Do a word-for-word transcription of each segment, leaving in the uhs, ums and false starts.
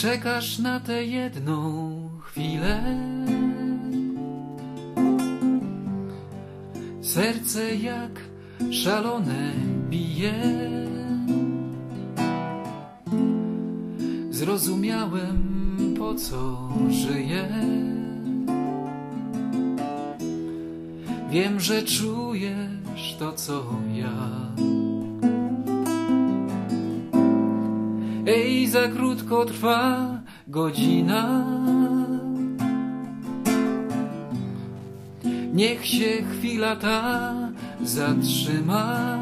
Czekasz na tę jedną chwilę. Serce jak szalone bije. Zrozumiałem, po co żyję. Wiem, że czujesz to, co ja. Ej, za krótko trwa godzina. Niech się chwila ta zatrzyma.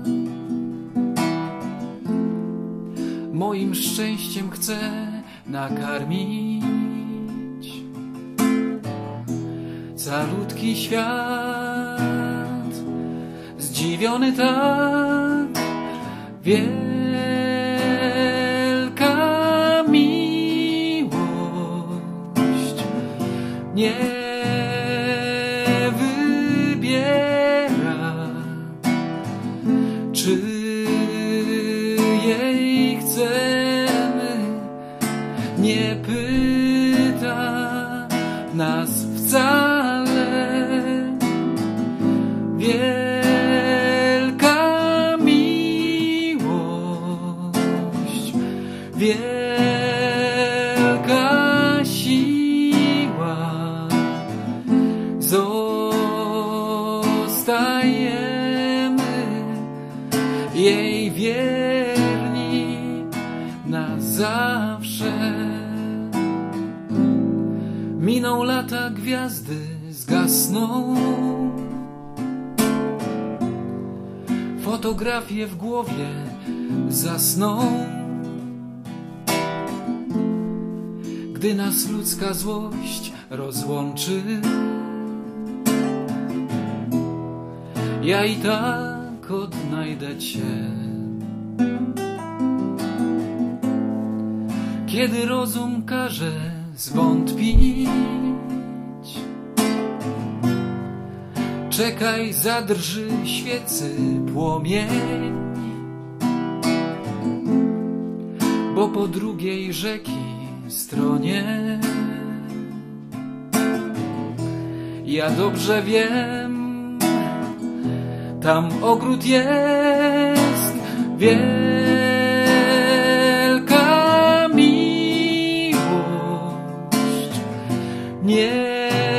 Moim szczęściem chcę nakarmić calutki świat. Zdziwiony tak, wielka miłość nie wybiera, czy jej chcemy, nie pyta nas wcale. Wielka miłość, wielka siła, zostajemy jej wierni na zawsze. Miną lata, gwiazdy zgasną, fotografie w głowie zasną. Gdy nas ludzka złość rozłączy, ja i tak odnajdę Cię. Kiedy rozum każe zwątpić, czekaj, zadrży świecy płomień, bo po drugiej rzeki stronie ja dobrze wiem, tam ogród jest, wielka miłość nie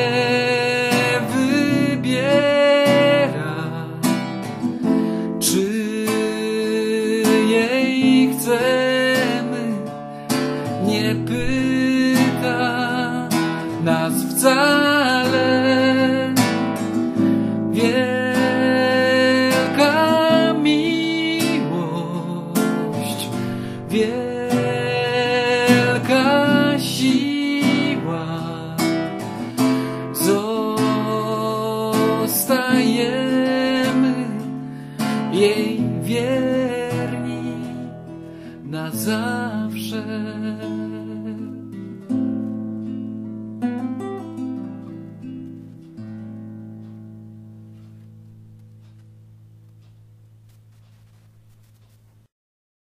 wybiera, czy jej chcemy, nie pyta nas wcale. Wielka miłość, wielka siła, zostajemy jej wierni na zawsze.